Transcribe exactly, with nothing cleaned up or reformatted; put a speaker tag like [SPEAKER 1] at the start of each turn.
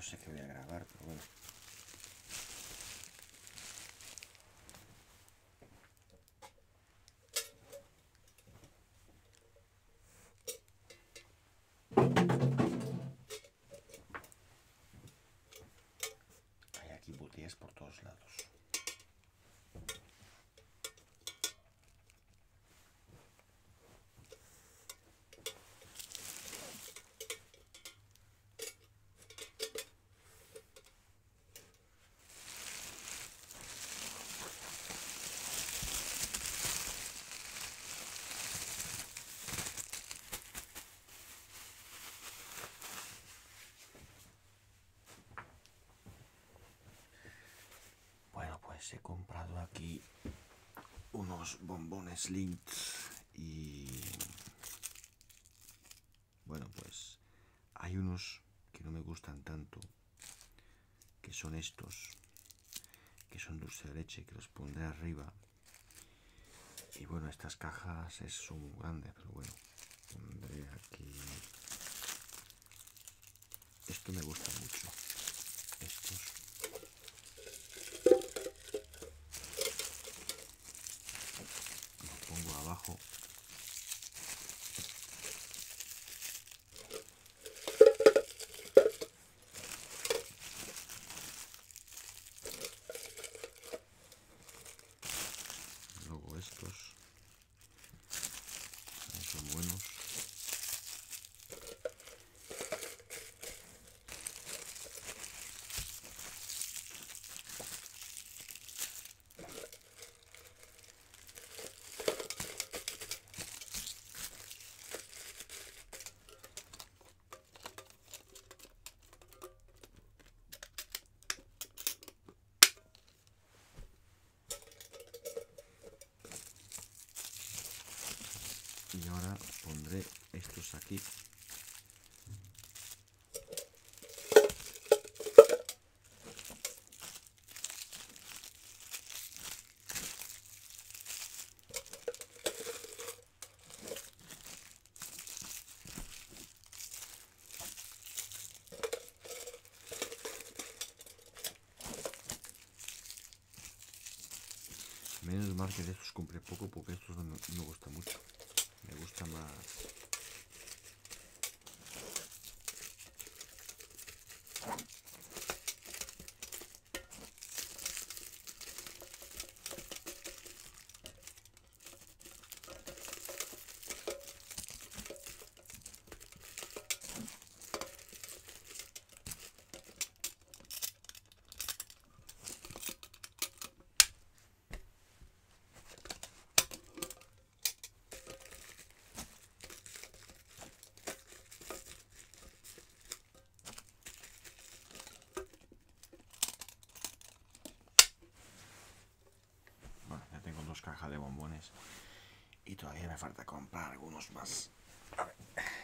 [SPEAKER 1] no sé qué voy a grabar, pero bueno. Hay aquí botellas por todos lados. He comprado aquí unos bombones Lindt y bueno, pues hay unos que no me gustan tanto, que son estos, que son dulce de leche, que los pondré arriba. Y bueno, estas cajas son muy grandes, pero bueno, pondré aquí. Esto me gusta mucho, estos. Pongo abajo. Luego estos son buenos. Y ahora pondré estos aquí. Menos mal que de estos compré poco porque estos no, no me gustan mucho. Me gusta más. Bueno, ya tengo dos cajas de bombones y todavía me falta comprar algunos más. A ver.